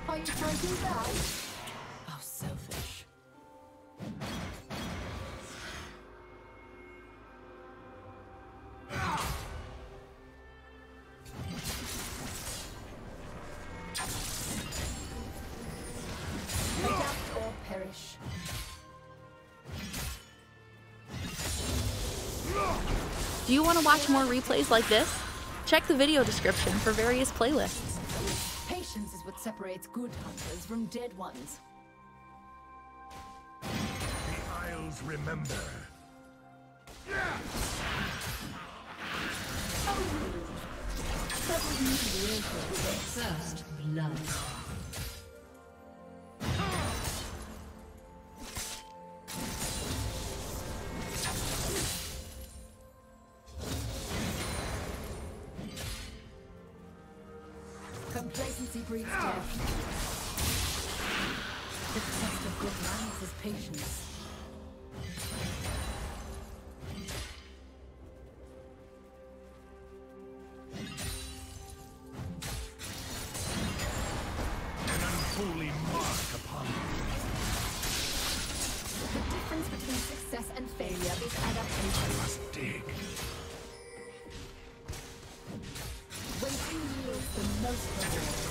Are you trying to do that? How selfish. Adapt or perish. Do you want to watch more replays like this? Check the video description for various playlists. Patience is what separates good hunters from dead ones. The Isles remember. First blood. Complacency breeds death. The test of good manners is patience. An unholy mark upon you. The difference between success and failure is adaptation. I must dig. Waiting yields the most reward.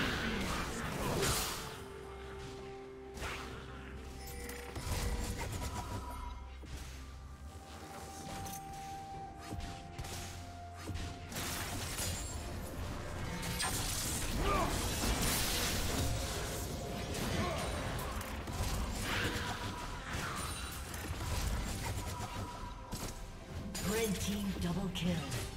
Red team double kill.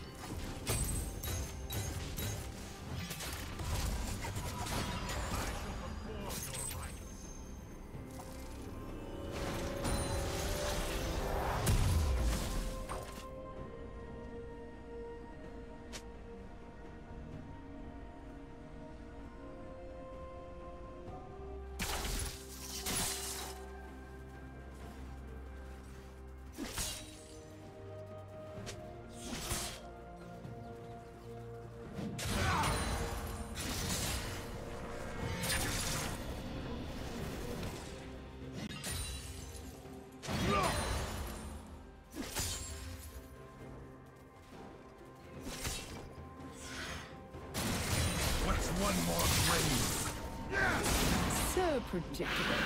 What's one more grave? So predictable.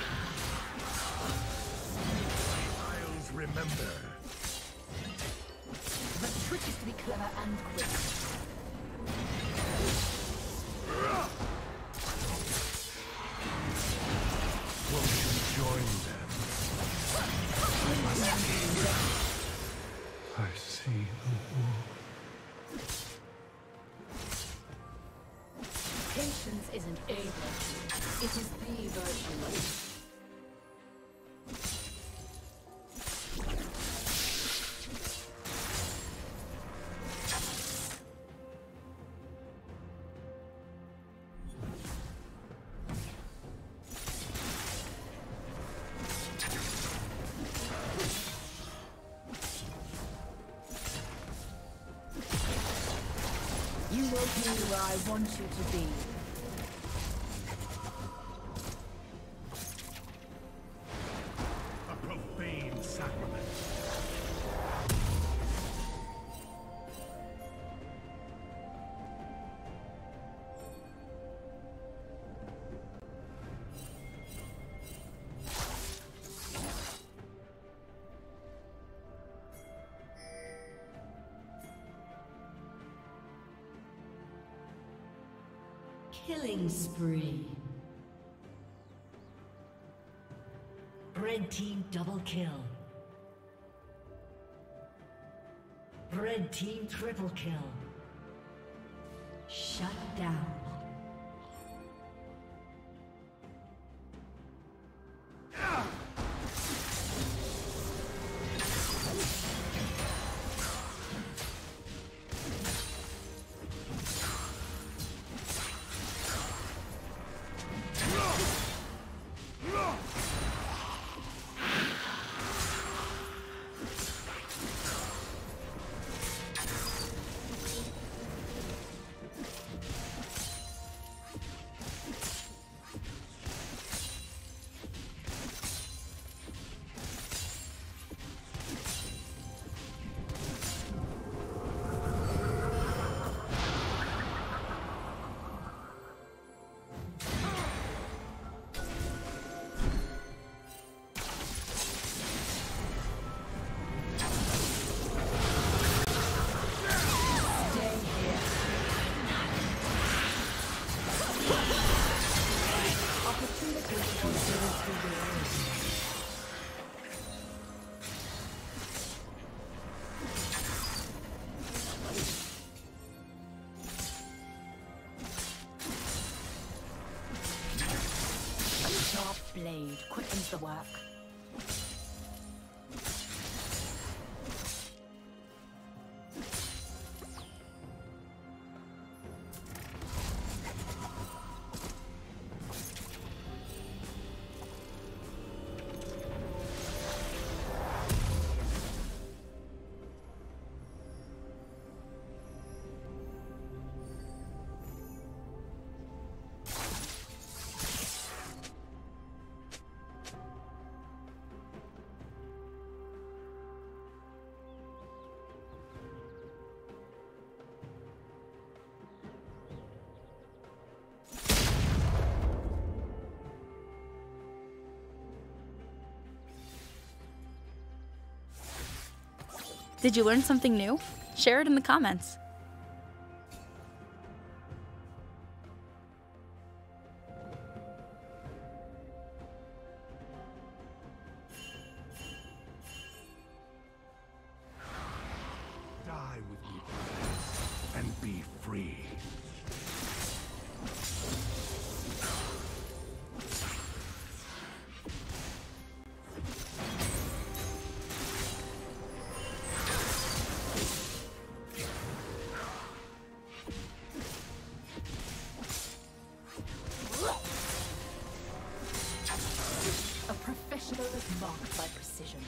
The Isles remember. The trick is to be clever and quick. Won't you join them? I see the wolf. Patience isn't a virtue, it is the virtue. You will be where I want you to be. A profane sacrament. Killing spree. Red team double kill. Red team triple kill. Shut down. blade quickens the work. Did you learn something new? Share it in the comments. Die with me, and be free. A professional is marked by precision.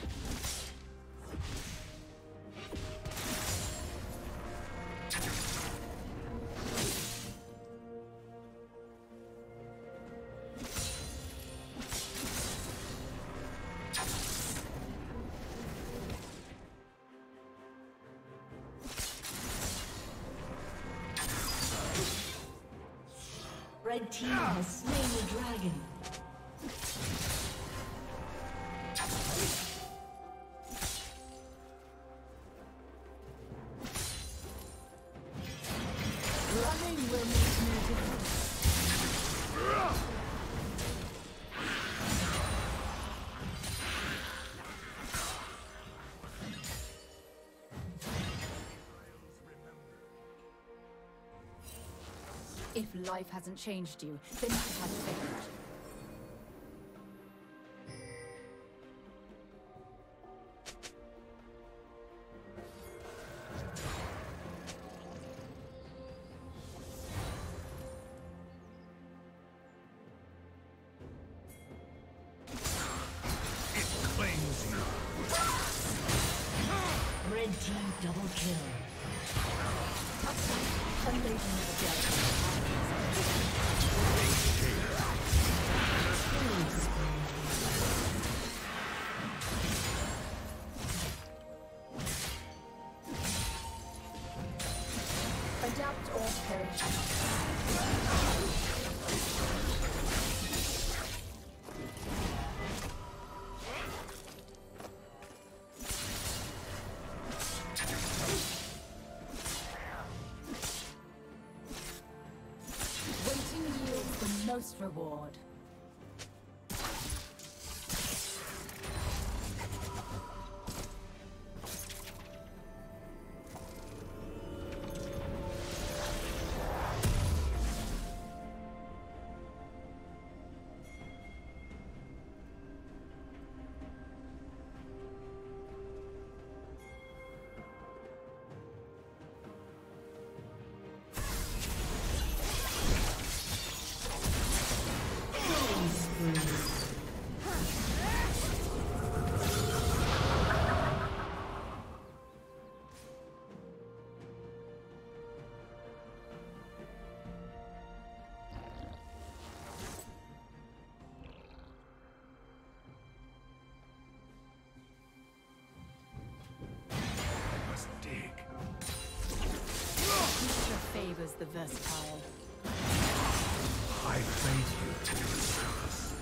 Red team has slain the dragon. Running will make no difference. If life hasn't changed you, then it has failed. It claims you. Red team double kill. Undying the dead. Killing spree. Adapt or perish. Waiting yields the most reward. Favors the versatile. I thank you for your service.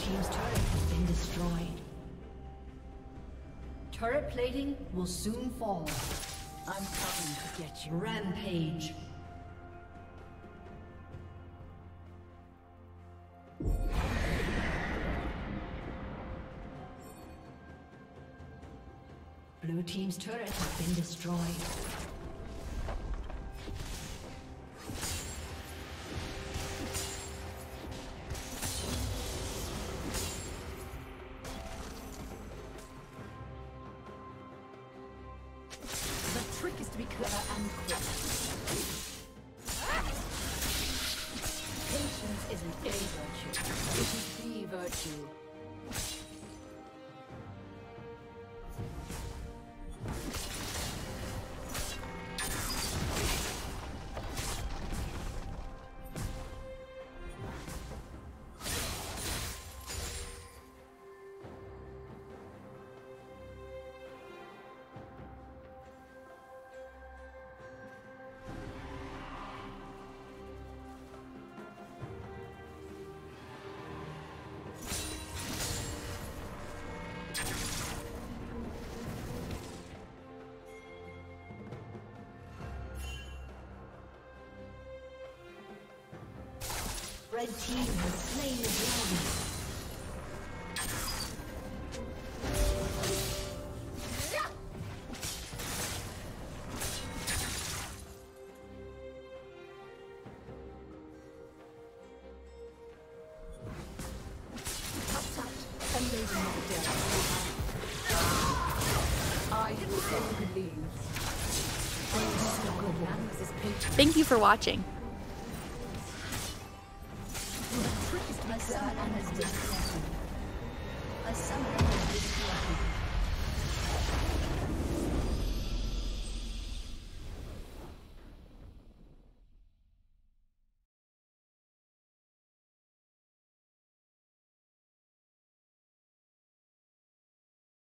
team's turret has been destroyed. Turret plating will soon fall. I'm coming to get you. Rampage. Blue team's turret has been destroyed. The trick is to be clever and quick. Patience isn't a virtue. It is the virtue. Red team has slain the dragon. Thank you for watching. A summoner has disconnected.